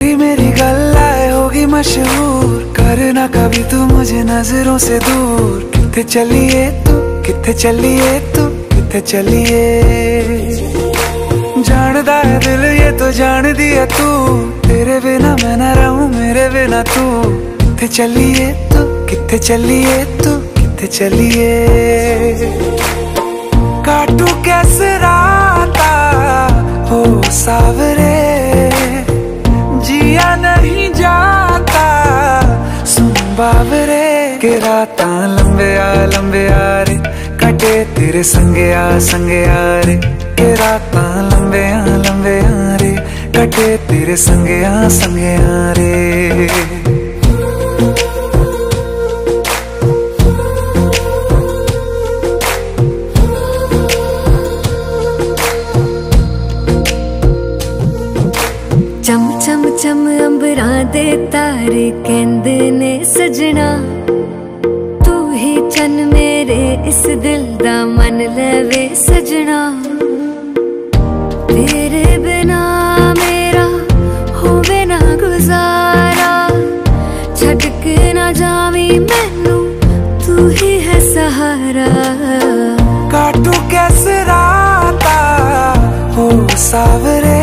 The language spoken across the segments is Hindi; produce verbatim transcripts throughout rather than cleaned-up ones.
मेरी गल्लाए होगी मशहूर, करना कभी तू मुझे नजरों से दूर। किथे चलिए तू, किथे चलिए तू, किथे चलिए। जानदा है दिल ये तो जान दिया तू, तेरे बिना मैं ना रहूं मेरे बिना तू। किथे चलिए तू, किथे चलिए तू, किथे चलिए। काटू कैसे राता हो सावरे, जिया नहीं जाता सुन बावरे। के राता लंबे आ लंबे आ रे, कटे तेरे संगे आ संगे आ रे। के राता लंबे आ लंबे आ रे, कटे तेरे संगे आ संगे आ रे। चम चम चम अंबरां दे तारे कहंदे ने सजना, तू ही चन मेरे इस दिल दा मन लवे सजना। तेरे बिना मेरा होवे ना गुजारा, छड़ के ना जावी मैनू तू ही है सहारा। काटू कैसे राता हो सावरे,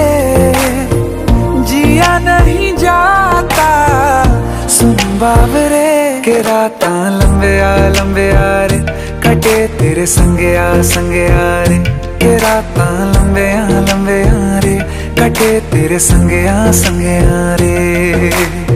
जिया नहीं जाता सुन बावरे। के राता लंबे आ लंबे आ रे, कटे तेरे संगे आ संगे आ रे। के राता लंबे आ लंबे आ रे, कटे तेरे संगे आ संगे आ रे।